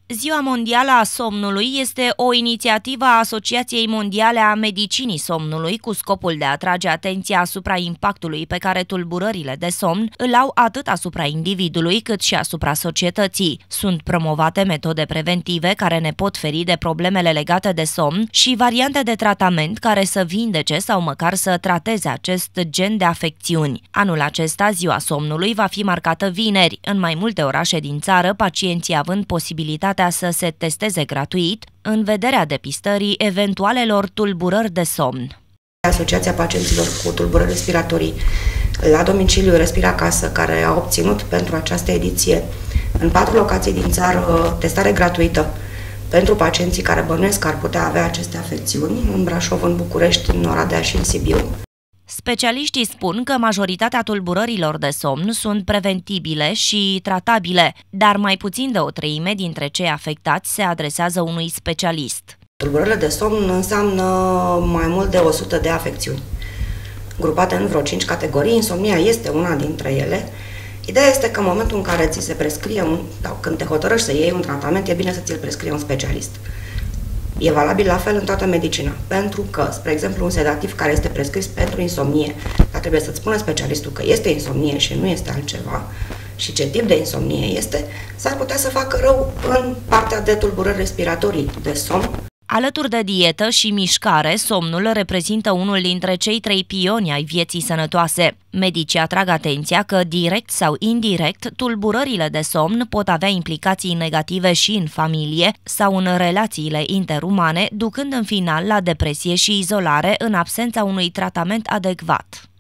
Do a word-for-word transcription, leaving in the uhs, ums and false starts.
Ziua Mondială a Somnului este o inițiativă a Asociației Mondiale a Medicinii Somnului cu scopul de a atrage atenția asupra impactului pe care tulburările de somn îl au atât asupra individului cât și asupra societății. Sunt promovate metode preventive care ne pot feri de problemele legate de somn și variante de tratament care să vindece sau măcar să trateze acest gen de afecțiuni. Anul acesta, Ziua Somnului va fi marcată vineri, în mai multe orașe din țară, pacienții având posibilitatea să se testeze gratuit în vederea depistării eventualelor tulburări de somn. Asociația pacienților cu tulburări respiratorii la domiciliu Respira Acasă, care a obținut pentru această ediție în patru locații din țară testare gratuită pentru pacienții care bănuiesc că ar putea avea aceste afecțiuni, în Brașov, în București, în Oradea și în Sibiu. Specialiștii spun că majoritatea tulburărilor de somn sunt preventibile și tratabile, dar mai puțin de o treime dintre cei afectați se adresează unui specialist. Tulburările de somn înseamnă mai mult de o sută de afecțiuni, grupate în vreo cinci categorii. Insomnia este una dintre ele. Ideea este că în momentul în care ți se prescrie, un, sau când te hotărăști să iei un tratament, e bine să ți-l prescrie un specialist. E valabil la fel în toată medicina, pentru că, spre exemplu, un sedativ care este prescris pentru insomnie, dar trebuie să-ți spună specialistul că este insomnie și nu este altceva, și ce tip de insomnie este, s-ar putea să facă rău în partea de tulburări respiratorii de somn. Alături de dietă și mișcare, somnul reprezintă unul dintre cei trei pioni ai vieții sănătoase. Medicii atrag atenția că, direct sau indirect, tulburările de somn pot avea implicații negative și în familie sau în relațiile interumane, ducând în final la depresie și izolare în absența unui tratament adecvat.